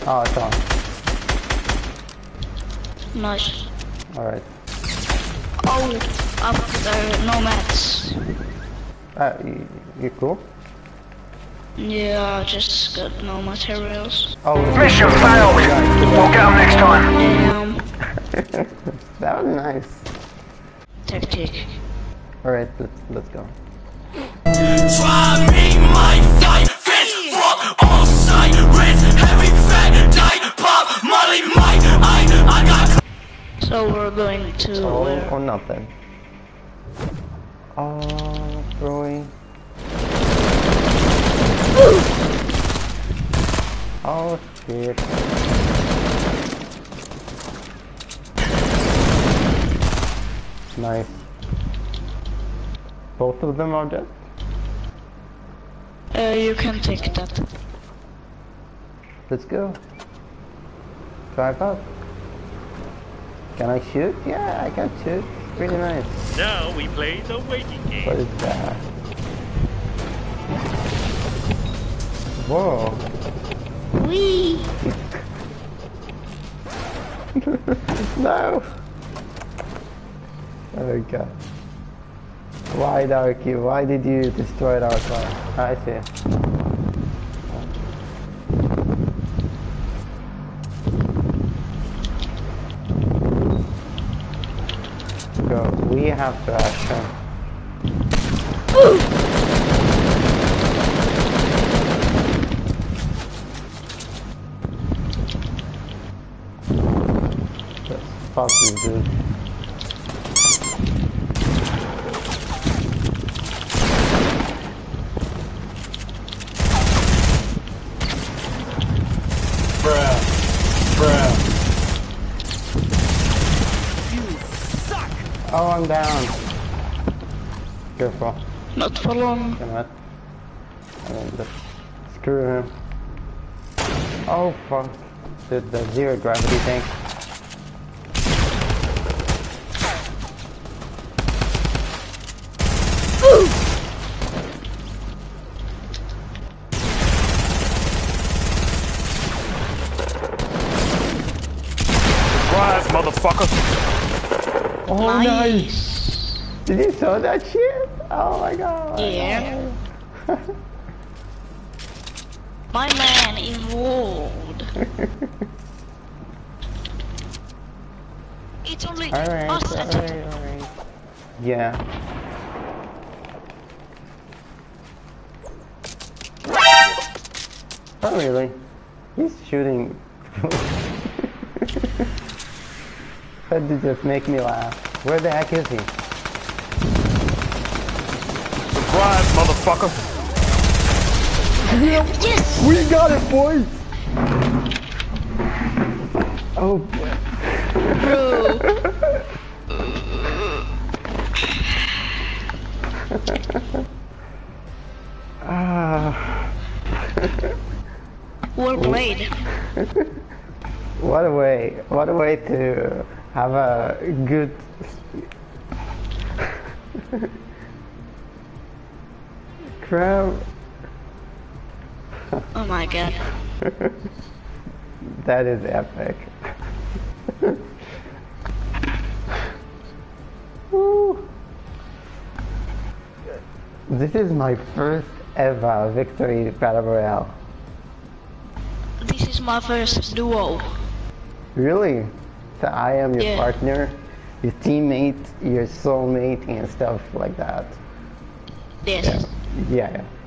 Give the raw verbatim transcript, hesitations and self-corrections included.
Oh, it's on. Nice. Alright. Oh, after nomads. Uh, you, you cool? Yeah, just got no materials. Oh, Mission failed. We'll get them next time. Damn. That was nice. Tactic. Alright, let's, let's go. Try me, my fight, fist, fuck, all side, rinse, heavy, fat, die, pop, molly, mic, I, I got. So we're going to All where? or nothing. Oh, throwing. Oh shit. Nice. Both of them are dead? Uh, you can take that. Let's go. Drive up. Can I shoot? Yeah, I can shoot. Really nice. Now we play the waiting game. What is that? Whoa. Wee! No! Oh god. Why, Darkie? Why did you destroy our car? I see. Go. We have to action. Fuck this dude. Bruh. Bruh. Oh, I'm down. Careful. Not for long. Cannot. I mean, just screw him. Oh fuck. The, the zero gravity thing. Surprise, motherfucker! Oh, Nice. nice. Did you saw that shit? Oh my god. Yeah. My man involved. It's only Alright, us alright, and alright. Yeah. Oh really? He's shooting. That did just make me laugh. Where the heck is he? Surprise, motherfucker! yes. We got it, boys! Oh, Bro. ah. Well played. What a way! What a way to have a good. Crap. Oh my god. That is epic. Woo. This is my first ever victory battle royale. This is my first duo. Really? So I am your Yeah. partner, your teammate, your soulmate, and stuff like that. Yes. Yeah, yeah. yeah.